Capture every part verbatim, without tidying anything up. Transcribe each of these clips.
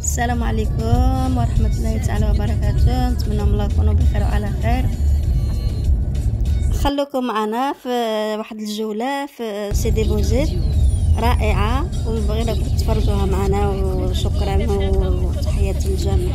السلام عليكم ورحمة الله تعالى وبركاته. نتمنى من الله تكونوا بخير وعلى خير. خلوكم معنا في واحد الجولة في سيدي بوزيد رائعة، وبغيناكم تفرجوها معنا، وشكرا وتحياتي للجميع.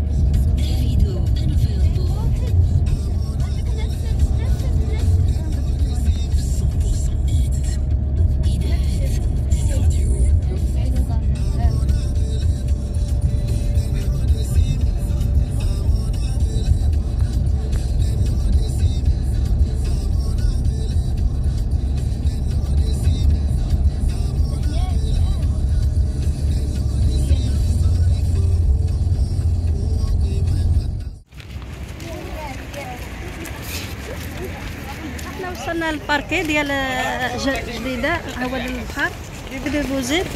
وصلنا للباركي ديال جديده، هو البحر سيدي بوزيد.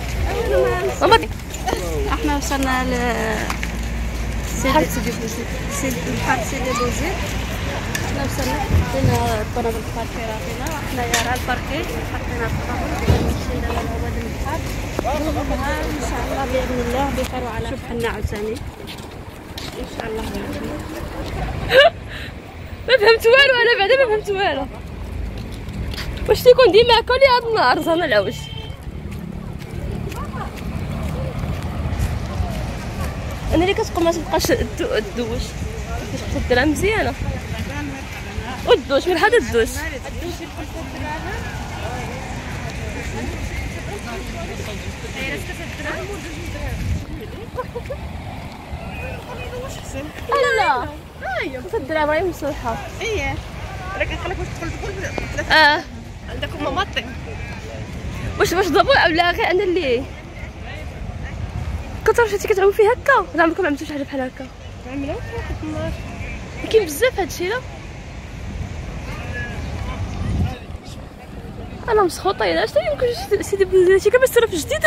احنا وصلنا ل سيدي بوزيد، سيدي البحر سيدي بوزيد. احنا وصلنا حطينا الطراب الباركي راهنا، وحنا يا راه الباركي حطينا الطراب مشينا لهواد البحر. نشوفوها ان شاء الله باذن الله بخير وعلى خير. حنا عاوتاني ان شاء الله. ما فهمت والو، انا بعدا ما فهمت والو. واش تيكون ديما هكا ولا هاد النهار زعما العوج؟ انا اللي كتقول ما تبقاش تدوش، كتبقى ديرها مزيانه ودوش من هذا الدوش. لا اييه ثلاث دراهم راهي مسوحه. اييه انا كنخليك واش تدخل تقول اه عندكم ممطي. واش باش ضبوا ولا غير انا اللي كتعرف شتي كتعوم فيه هكا؟ ولا عمركم ما عملتوا شي حاجه بحال هكا؟ عملوا واحد النهار كاين بزاف هادشي. لا انا مسخوطه. الا شنو يمكن سيدي بوزيد شي كما صرف جديده.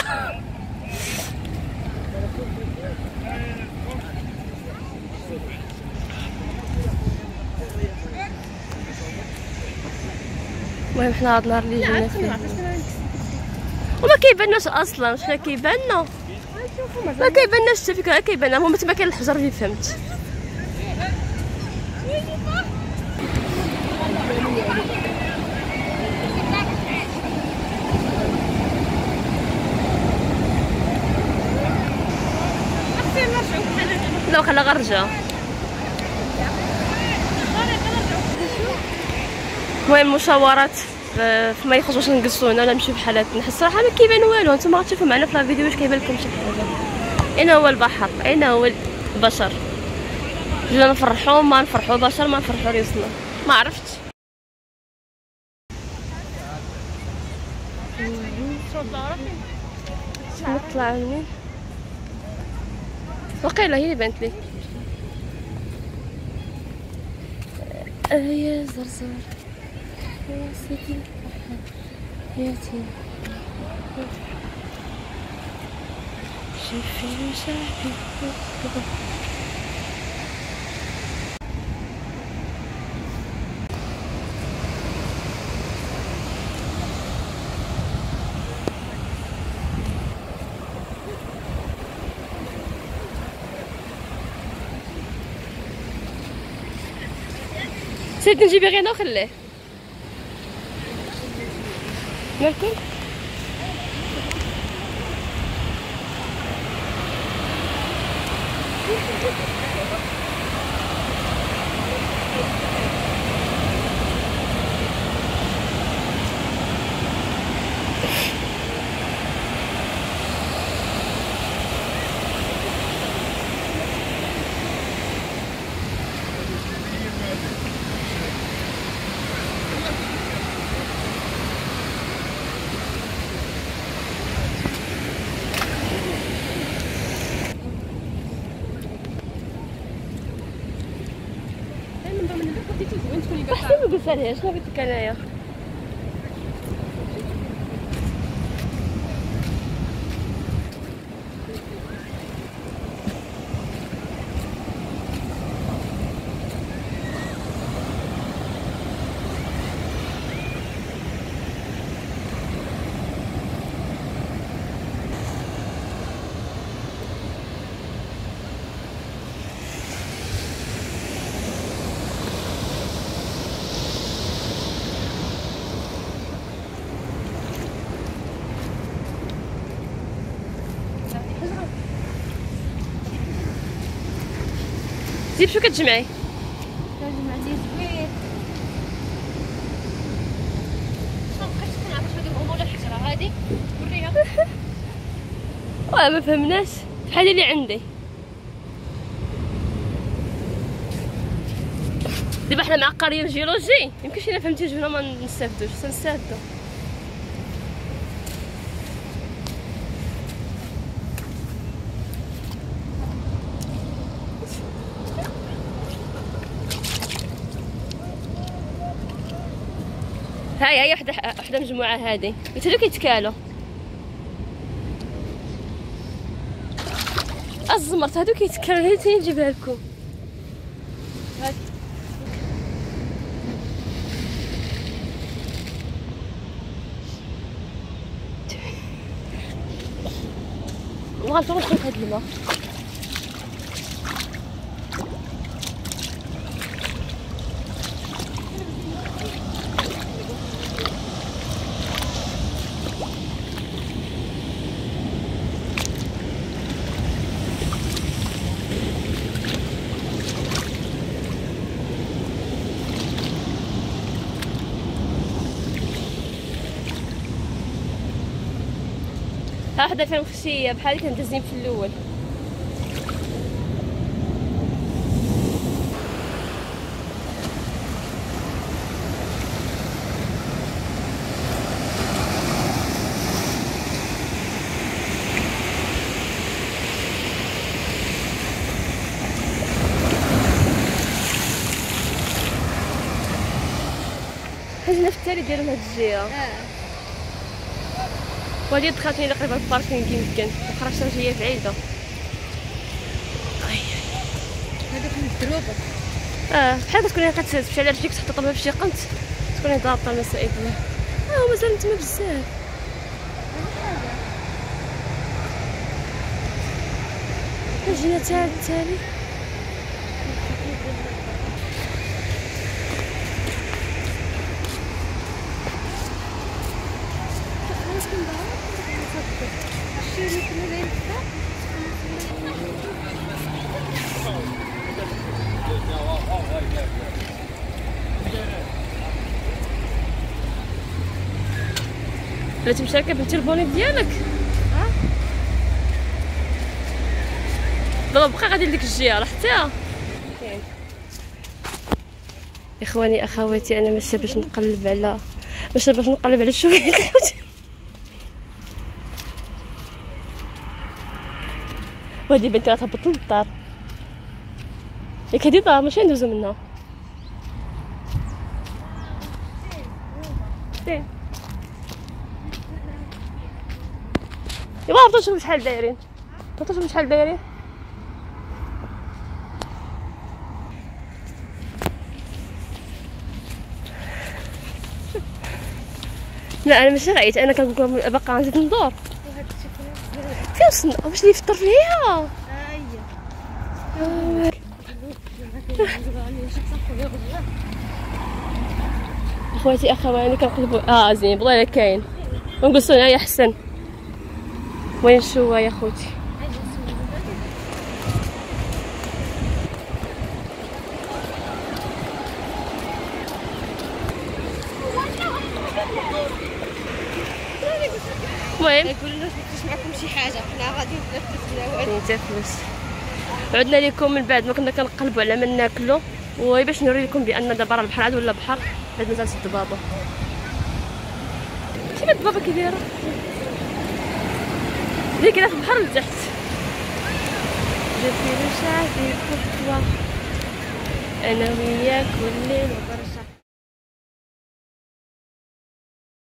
المهم حنا هاد النهار اللي جينا فيه وما كيباناش اصلا. واش كيباننا؟ ما كيباناش حتى فكره كيبان. المهم تما كاين الحجر اللي فهمت. لا خلا غرجه. المهم مشاورات فما يخرجوش نقصونا ولا نمشيو بحالاتنا. حس الصراحه ما كيبان والو. نتوما غتشوفوا معنا في الفيديو واش كيبان لكم شي حاجه. اين هو البحر؟ اين هو البشر؟ جينا نفرحوا ما نفرحوا بشر، ما نفرحوا ريسنا. ما عرفتش. نطلع منين؟ وقيله هي اللي بانت لي. يا زرزر يا سيدي حياتي شوفي شعبي. سيد نجيبي غينا وخليه ناكل. احسن ما قلت لها شنو قلت لك انايا. زيد شو كتجمعي؟ كنجمع ديال زوين. شنو بقيت تكون عارفه شنو هما ولا الحجره هادي وريها. واه ما فهمناش بحال اللي عندي. دابا حنا مع قريه الجيولوجي يمكنش الا فهمتي جبنا ما نستافدوش سنستافدو. هاي هاي وحده وحده مجموعه هادي قلت هادو كيتكالو الزمرت هادو كيتكالو هي تاني نجيبها لكم. هادي والله نطول نشوف هاد الماء. ها وحده فيها مخشيه بحال اللي كانت دازين في الاول. حاجه في التالي ديالهم هاد الجهه. اه وهادي دخلت لي قريبه الباركينغ يمكن وخرجت راه جايه بعيده. هذاك المضروبه. اه بحال كتكوني كتمشي على رجليك تحط طلبه فشي قنت تكوني ضابطه المسائل ديالها. اه مازال تما بزاف. جينا تا التالي بلاتي مشاركه بالتليفون ديالك. اه دابا بقى غادي لديك الجهه راه حتى كاين. اخواني اخواتي انا ماشي باش نقلب على ماشي باش نقلب على شويه وهادي بنتي غتهبط للدار ياك هادي دار ماشي ندوزو منها. ايوا هبطوا شوفوا شحال دايرين هبطوا شوفوا شحال دايرين. لا انا ماشي غايت انا كنقول لكم باقا نزيد ندور فين وصلنا واش اللي يفطر فيها. اخواتي اخواني كنقلبوا اه زين والله الا كاين ونقصوا هنايا احسن. وين شو يا خوتي المهم يقول لنا فاش معكم شي حاجه حنا غادي نتنفسوا حتى فلوس. عدنا لكم من بعد ما كنا كنقلبوا على ما ناكلوا وباش نوري لكم بان دابا راه البحر عاد ولا بحر بعد مازال سد بابا. كيما بابا كي دايره اللي كاينه في البحر لتحت. جاتي لو شافي بورتوا انا وياك والليل وبرد